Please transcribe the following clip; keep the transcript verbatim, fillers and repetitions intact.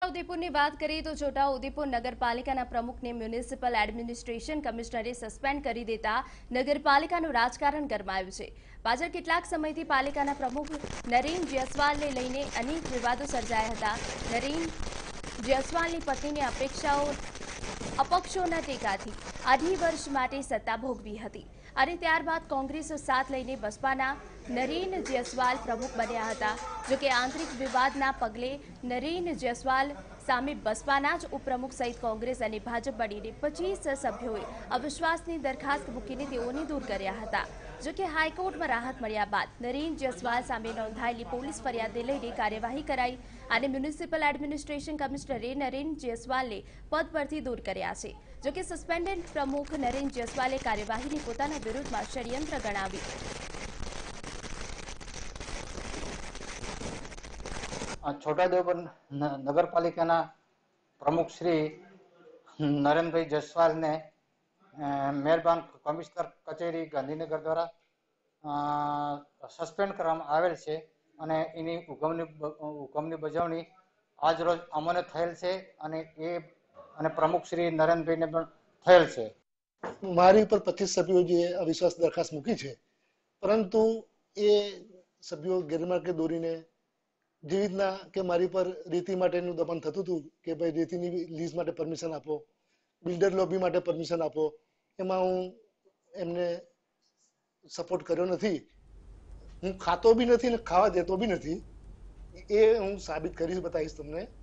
છોટાઉદેપુરની વાત કરીએ તો છોટાઉદેપુર નગરપાલિકાના પ્રમુખને મ્યુનિસિપલ એડમિનિસ્ટ્રેશન કમિશનરે સસ્પેન્ડ કરી દેતા નગરપાલિકાનું રાજકારણ ગરમાયું છે। પાછળ કેટલાક સમયથી પાલિકાના પ્રમુખ નરેન જયસ્વાલને લઈને અનેક વિવાદો સર્જાયા હતા। નરેન જયસ્વાલની પત્નીની અપેક્ષાઓ અપક્ષોના ટેકાથી અઢી વર્ષ માટે સત્તા ભોગવી હતી અને ત્યારબાદ કોંગ્રેસ સાથ લઈને બસપાના નરેન જયસ્વાલ પ્રમુખ બન્યા હતા। જોકે આંતરિક વિવાદના પગલે નરેન જયસ્વાલ સામે બસપાના જ ઉપપ્રમુખ સહિત કોંગ્રેસ અને ભાજપ મળીને પચીસ સભ્યોએ અવિશ્વાસની દરખાસ્ત મૂકીને તેઓને દૂર કર્યા હતા। જોકે હાઈકોર્ટમાં રાહત મળ્યા બાદ નરેન જયસ્વાલ સામે નોંધાયેલી પોલીસ ફરિયાદને લઈને કાર્યવાહી કરાઈ અને મ્યુનિસિપલ એડમિનિસ્ટ્રેશન કમિશનરે નરેન જયસ્વાલને પદ પરથી દૂર કર્યા છે। જોકે સસ્પેન્ડેડ પ્રમુખ નરેન જયસ્વાલે કાર્યવાહીને પોતાના વિરુદ્ધમાં ષડયંત્ર ગણાવી। છોટાઉદેપુર નગરપાલિકાના પ્રમુખ શ્રી નરેનભાઈ જયસ્વાલને મહેરબાન કમિશનર કચેરી ગાંધીનગર દ્વારા સસ્પેન્ડ કરવામાં આવેલ છે અને એની હુકમની હુકમની બજાવણી આજ રોજ અમને થયેલ છે અને એ અને પ્રમુખ શ્રી નરેનભાઈને પણ થયેલ છે। મારી ઉપર પચીસ સભ્યો જે અવિશ્વાસ દરખાસ્ત મૂકી છે, પરંતુ એ સભ્યો ગેરમાર્ગે દોરીને જે રીતના કે મારી પર રેતી માટેનું દબાણ થતું હતું કે ભાઈ રેતીની લીઝ માટે પરમિશન આપો, બિલ્ડર લોબી માટે પરમિશન આપો, એમાં હું એમને સપોર્ટ કર્યો નથી। હું ખાતો બી નથી ને ખાવા દેતો બી નથી। એ હું સાબિત કરીશ, બતાવીશ તમને।